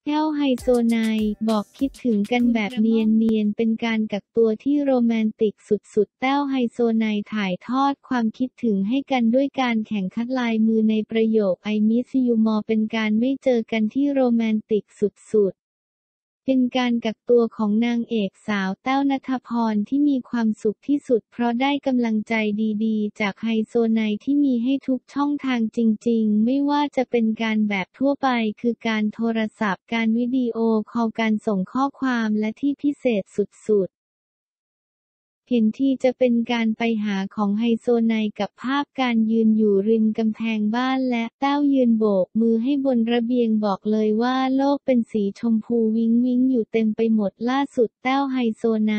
แต้วไฮโซไนบอกคิดถึงกันแบบเนียนๆเป็นการกักตัวที่โรแมนติกสุดๆแต้วไฮโซไนถ่ายทอดความคิดถึงให้กันด้วยการแข่งคัดลายมือในประโยค I miss you more เป็นการไม่เจอกันที่โรแมนติกสุดๆเป็นการกักตัวของนางเอกสาวแต้วณัฐพรที่มีความสุขที่สุดเพราะได้กำลังใจดีๆจากไฮโซไนที่มีให้ทุกช่องทางจริงๆไม่ว่าจะเป็นการแบบทั่วไปคือการโทรศัพท์การวิดีโอคอลการส่งข้อความและที่พิเศษสุดๆเห็นทีจะเป็นการไปหาของไฮโซไนกับภาพการยืนอยู่ริมกำแพงบ้านและแต้วยืนโบกมือให้บนระเบียงบอกเลยว่าโลกเป็นสีชมพูวิ้งวิ้งอยู่เต็มไปหมดล่าสุดแต้วไฮโซไน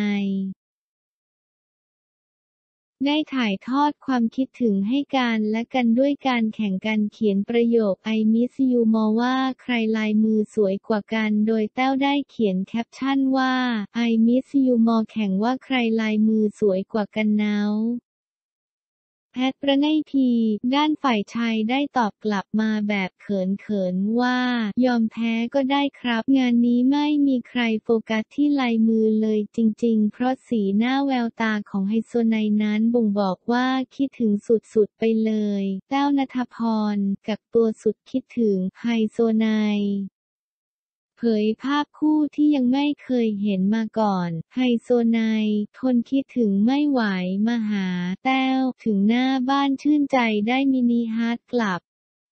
ได้ถ่ายทอดความคิดถึงให้กันและกันด้วยการแข่งกันเขียนประโยค I miss you more ว่าใครลายมือสวยกว่ากันโดยแต้วได้เขียนแคปชั่นว่า I miss you more แข่งว่าใครลายมือสวยกว่ากันเนาแพทประไนพีด้านฝ่ายชายได้ตอบกลับมาแบบเขินๆว่ายอมแพ้ก็ได้ครับงานนี้ไม่มีใครโฟกัสที่ลายมือเลยจริงๆเพราะสีหน้าแววตาของไฮโซไนนั้นบ่งบอกว่าคิดถึงสุดๆไปเลยแต้วณัฐพรกักตัวสุดคิดถึงไฮโซไนเผยภาพคู่ที่ยังไม่เคยเห็นมาก่อนไฮโซไนทนคิดถึงไม่ไหวมาหาแต้วถึงหน้าบ้านชื่นใจได้มินิฮาร์ทกลับ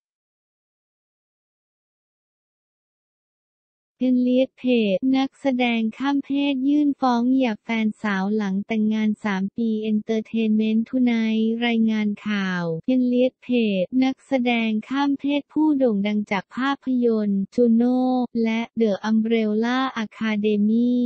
เอเลียตเพจนักแสดงข้ามเพศยื่นฟ้องหย่าแฟนสาวหลังแต่งงาน3 ปีเอนเตอร์เทนเมนต์ทูไนท์รายงานข่าวเอเลียตเพจนักแสดงข้ามเพศผู้โด่งดังจากภาพยนตร์จูโน่และเดอะอัมเบรลล่าอะคาเดมี่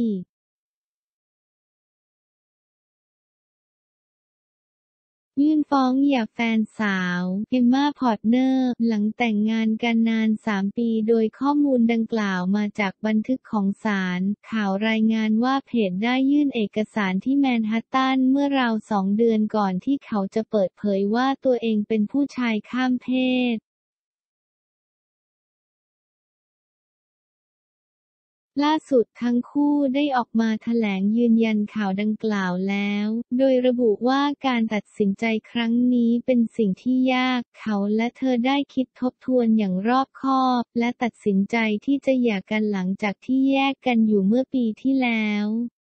ยื่นฟ้องหย่าแฟนสาวเอมม่าพอร์ตเนอร์หลังแต่งงานกันนาน3 ปีโดยข้อมูลดังกล่าวมาจากบันทึกของศาลข่าวรายงานว่าเพจได้ยื่นเอกสารที่แมนฮัตตันเมื่อราว2 เดือนก่อนที่เขาจะเปิดเผยว่าตัวเองเป็นผู้ชายข้ามเพศล่าสุดทั้งคู่ได้ออกมาแถลงยืนยันข่าวดังกล่าวแล้ว โดยระบุว่าการตัดสินใจครั้งนี้เป็นสิ่งที่ยาก เขาและเธอได้คิดทบทวนอย่างรอบคอบ และตัดสินใจที่จะหย่ากันหลังจากที่แยกกันอยู่เมื่อปีที่แล้ว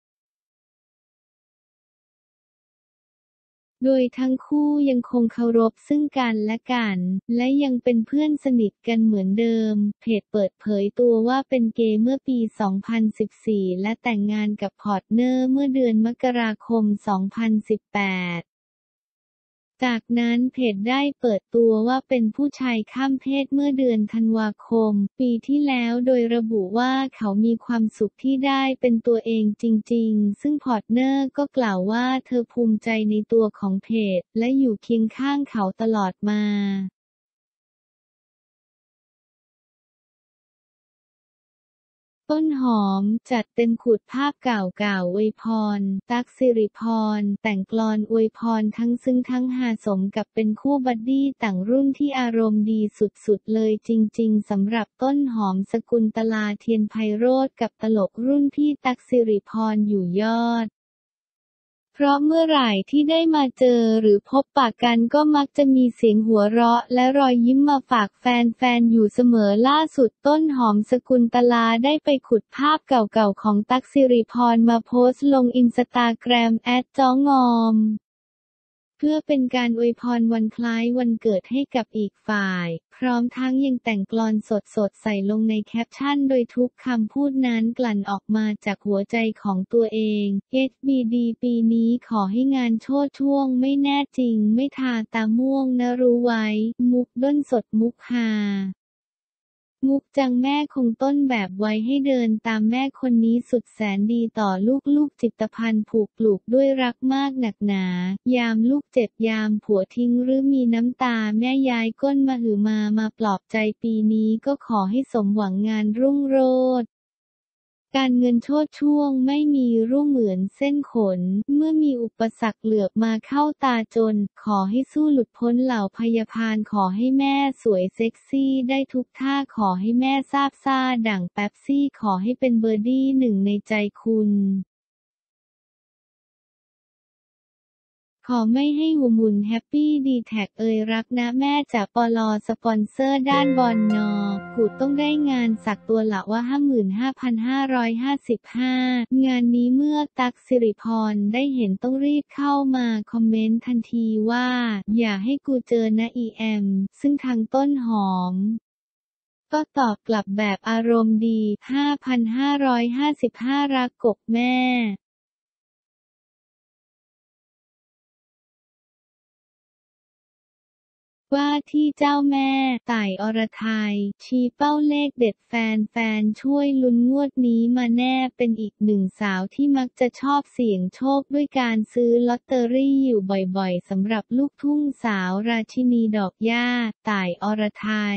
โดยทั้งคู่ยังคงเคารพซึ่งกันและกัน และยังเป็นเพื่อนสนิทกันเหมือนเดิม เพจเปิดเผยตัวว่าเป็นเกย์เมื่อปี 2014 และแต่งงานกับพาร์ทเนอร์เมื่อเดือนมกราคม 2018จากนั้นเพจได้เปิดตัวว่าเป็นผู้ชายข้ามเพศเมื่อเดือนธันวาคมปีที่แล้วโดยระบุว่าเขามีความสุขที่ได้เป็นตัวเองจริงๆซึ่งพาร์ทเนอร์ก็กล่าวว่าเธอภูมิใจในตัวของเพจและอยู่เคียงข้างเขาตลอดมาต้นหอมจัดเต็มขุดภาพเก่าๆอวยพรตั๊กสิริพรแต่งกลอนอวยพรทั้งซึ้งทั้งฮาสมกับเป็นคู่บัดดี้ต่างรุ่นที่อารมณ์ดีสุดๆเลยจริงๆสำหรับต้นหอมสกุลตลาเทียนไพโรจน์กับตลกรุ่นพี่ตั๊กสิริพรอยู่ยอดเพราะเมื่อไหร่ที่ได้มาเจอหรือพบปะกันก็มักจะมีเสียงหัวเราะและรอยยิ้มมาฝากแฟนๆอยู่เสมอล่าสุดต้นหอมสกุลตลาได้ไปขุดภาพเก่าๆของตั๊กสิริพรมาโพสต์ลงอินสตาแกรม@จ้องอมเพื่อเป็นการอวยพรวันคล้ายวันเกิดให้กับอีกฝ่ายพร้อมทั้งยังแต่งกลอนสดๆใส่ลงในแคปชั่นโดยทุกคำพูดนั้นกลั่นออกมาจากหัวใจของตัวเอง HBD ปีนี้ขอให้งานโชติช่วงไม่แน่จริงไม่ทาตาม่วงนะรู้ไว้มุกด้นสดมุกฮามุกจังแม่คงต้นแบบไว้ให้เดินตามแม่คนนี้สุดแสนดีต่อลูกๆจิตภัณฑ์ผูกปลูกด้วยรักมากหนักหนายามลูกเจ็บยามผัวทิ้งหรือมีน้ำตาแม่ยายก้นมาหือมาปลอบใจปีนี้ก็ขอให้สมหวังงานรุ่งโรจน์การเงินโชติช่วงไม่มีร่วงเหมือนเส้นขนเมื่อมีอุปสรรคเหลือบมาเข้าตาจนขอให้สู้หลุดพ้นเหล่าพยาบาลขอให้แม่สวยเซ็กซี่ได้ทุกท่าขอให้แม่ซาบซ่าดั่งเป๊ปซี่ขอให้เป็นเบอร์ดี้หนึ่งในใจคุณขอไม่ให้หัวหมุนแฮปปี้ดีแท็กรักนะแม่จากปลสปอนเซอร์ด้านบอลนกูต้องได้งานสักตัวละว่า 55,555 งานนี้เมื่อตั๊กสิริพรได้เห็นต้องรีบเข้ามาคอมเมนต์ทันทีว่าอย่าให้กูเจอนะอีแอมซึ่งทางต้นหอมก็ตอบกลับแบบอารมณ์ดี 5,555 รักกบแม่ว่าที่เจ้าแม่ต่ายอรไทยชี้เป้าเลขเด็ดแฟนๆช่วยลุ้นงวดนี้มาแน่เป็นอีกหนึ่งสาวที่มักจะชอบเสี่ยงโชคด้วยการซื้อลอตเตอรี่อยู่บ่อยๆสำหรับลูกทุ่งสาวราชินีดอกหญ้าต่ายอรไทย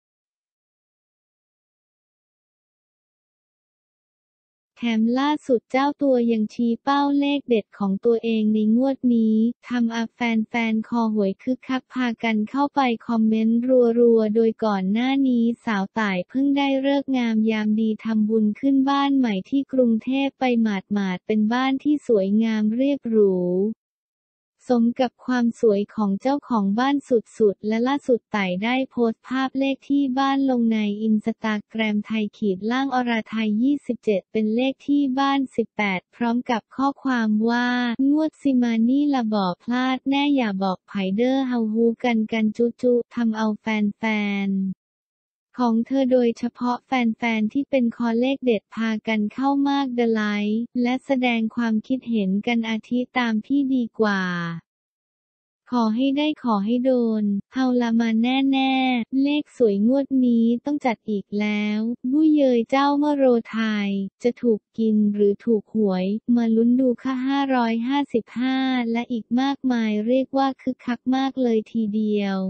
แถมล่าสุดเจ้าตัวยังชี้เป้าเลขเด็ดของตัวเองในงวดนี้ทำเอาแฟนๆคอหวยคึกคักพากันเข้าไปคอมเมนต์รัวๆโดยก่อนหน้านี้สาวต่ายเพิ่งได้ฤกษ์งามยามดีทำบุญขึ้นบ้านใหม่ที่กรุงเทพไปหมาดๆเป็นบ้านที่สวยงามเรียบหรูสมกับความสวยของเจ้าของบ้านสุดๆและล่าสุดต่ายได้โพสต์ภาพเลขที่บ้านลงในอินสตาแกรมไทย-อรไทย27เป็นเลขที่บ้าน18พร้อมกับข้อความว่างวดสิมานี่ละบ่พลาดแน่อย่าบอกไผเด้อเฮาฮู้กันจุทำเอาแฟนๆของเธอโดยเฉพาะแฟนๆที่เป็นคอเลขเด็ดพากันเข้ามากเดอะไลค์และแสดงความคิดเห็นกันอาทิตามพี่ดีกว่าขอให้ได้ขอให้โดนเฮาละมาแน่ๆเลขสวยงวดนี้ต้องจัดอีกแล้วบุ้ยเยยเจ้าเมื่อโรไทยจะถูกกินหรือถูกหวยมาลุ้นดูค่ะ555และอีกมากมายเรียกว่าคึกคักมากเลยทีเดียว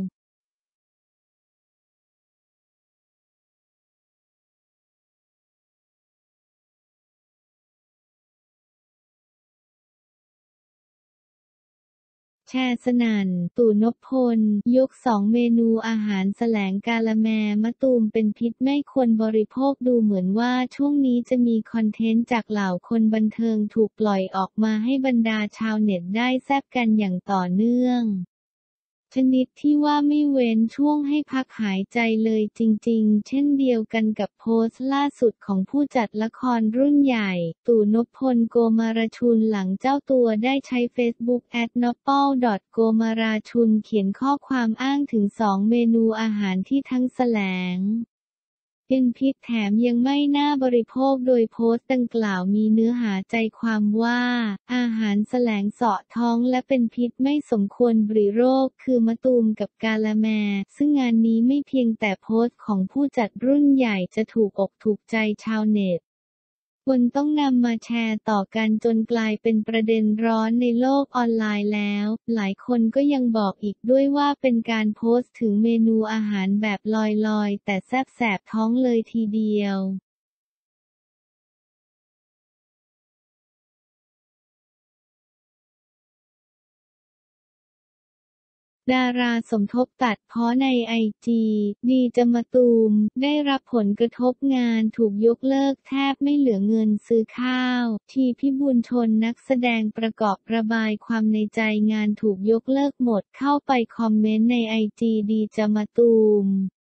แชร์สนั่นตู่นพพลยก2เมนูอาหารแสลงกาละแมมะตูมเป็นพิษไม่ควรบริโภคดูเหมือนว่าช่วงนี้จะมีคอนเทนต์จากเหล่าคนบันเทิงถูกปล่อยออกมาให้บรรดาชาวเน็ตได้แซ่บกันอย่างต่อเนื่องชนิดที่ว่าไม่เว้นช่วงให้พักหายใจเลยจริงๆเช่นเดียวกันกับโพสต์ล่าสุดของผู้จัดละครรุ่นใหญ่ตู่นพพลโกมารชุนหลังเจ้าตัวได้ใช้เฟซบุ๊ก@nopal.โกมาราชุนเขียนข้อความอ้างถึง2เมนูอาหารที่ทั้งแสลงเป็นพิษแถมยังไม่น่าบริโภคโดยโพสต์ดังกล่าวมีเนื้อหาใจความว่าอาหารแสลงเสาะท้องและเป็นพิษไม่สมควรบริโภคคือมะตูมกับกาละแมซึ่งงานนี้ไม่เพียงแต่โพสต์ของผู้จัดรุ่นใหญ่จะถูกอกถูกใจชาวเน็ตคนต้องนำมาแชร์ต่อกันจนกลายเป็นประเด็นร้อนในโลกออนไลน์แล้ว หลายคนก็ยังบอกอีกด้วยว่าเป็นการโพสต์ถึงเมนูอาหารแบบลอยๆแต่แซ่บแสบท้องเลยทีเดียว ดาราสมทบตัดพ้อในไอจีดีจะมาตูมได้รับผลกระทบงานถูกยกเลิกแทบไม่เหลือเงินซื้อข้าวทีพิบูลชนนักแสดงประกอบระบายความในใจงานถูกยกเลิกหมดเข้าไปคอมเมนต์ในไอจีดีจะมาตูม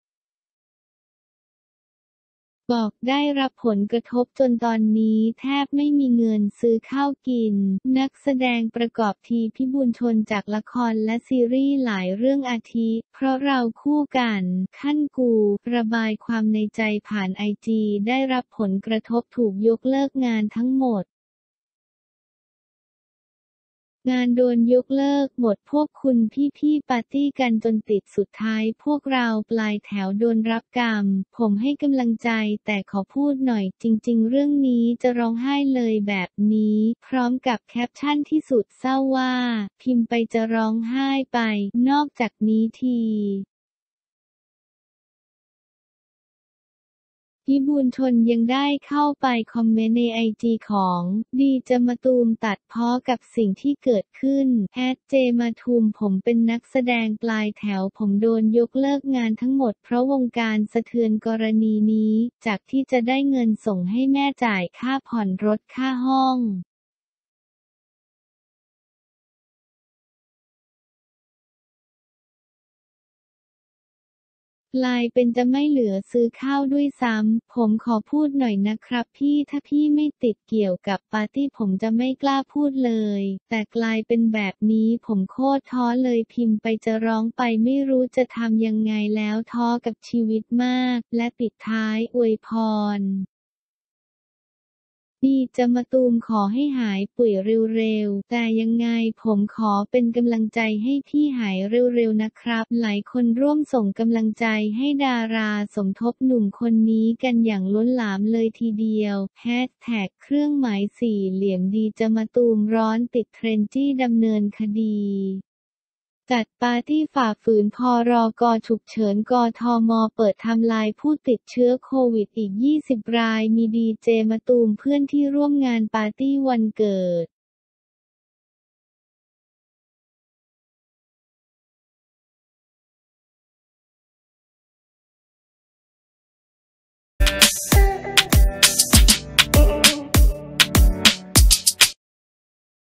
บอกได้รับผลกระทบจนตอนนี้แทบไม่มีเงินซื้อข้าวกิน นักแสดงประกอบทีพิบูลชนจากละครและซีรีส์หลายเรื่องอาทิเพราะเราคู่กันขั้นกูระบายความในใจผ่านไอจีได้รับผลกระทบถูกยกเลิกงานทั้งหมด งานโดนยกเลิกหมดพวกคุณพี่ๆปาร์ตี้กันจนติดสุดท้ายพวกเราปลายแถวโดนรับกรรมผมให้กำลังใจแต่ขอพูดหน่อยจริงๆเรื่องนี้จะร้องไห้เลยแบบนี้พร้อมกับแคปชั่นที่สุดเศร้าว่าพิมพ์ไปจะร้องไห้ไปนอกจากนี้ทีพิบูลย์ชนยังได้เข้าไปคอมเมนต์ในไอจีของดีเจมะตูมตัดพ้อกับสิ่งที่เกิดขึ้นเจมะตูมผมเป็นนักแสดงปลายแถวผมโดนยกเลิกงานทั้งหมดเพราะวงการสะเทือนกรณีนี้จากที่จะได้เงินส่งให้แม่จ่ายค่าผ่อนรถค่าห้องกลายเป็นจะไม่เหลือซื้อข้าวด้วยซ้ำผมขอพูดหน่อยนะครับพี่ถ้าพี่ไม่ติดเกี่ยวกับปาร์ตี้ผมจะไม่กล้าพูดเลยแต่กลายเป็นแบบนี้ผมโคตรท้อเลยพิมพ์ไปจะร้องไปไม่รู้จะทำยังไงแล้วท้อกับชีวิตมากและปิดท้ายอวยพรดีจะมาตูมขอให้หายป่วยเร็วๆแต่ยังไงผมขอเป็นกำลังใจให้พี่หายเร็วๆนะครับหลายคนร่วมส่งกำลังใจให้ดาราสมทบหนุ่มคนนี้กันอย่างล้นหลามเลยทีเดียวเครื่องหมายสี่เหลี่ยมดีจะมาตูมร้อนติดเทรนด์จี้ดำเนินคดีจัดปาร์ตี้ฝ่าฝืนพรกฉุกเฉินกทมเปิดไทม์ไลน์ผู้ติดเชื้อโควิดอีก20 รายมีดีเจมะตูมเพื่อนที่ร่วมงานปาร์ตี้วันเกิด